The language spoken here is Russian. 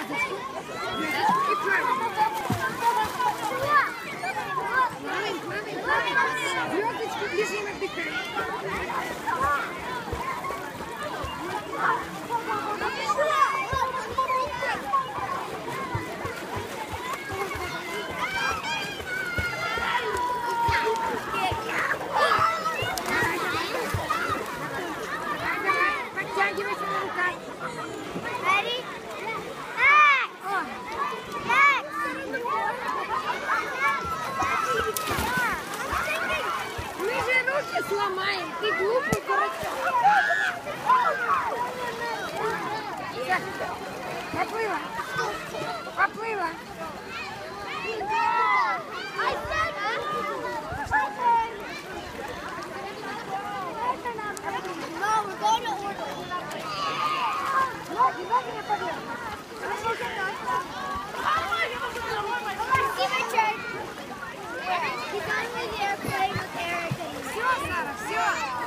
звездочку. И правильно. Звездочку, лежим, отдыхаем. Подтягивайся на руках. Ready? Мы же руки сломаем, ты глупый дурачок. Поплыла. Поплыла. No, we're going to order. Ноги, ноги на поверхность. See my shirt? He's on with there playing with Eric. Все, Сара, все.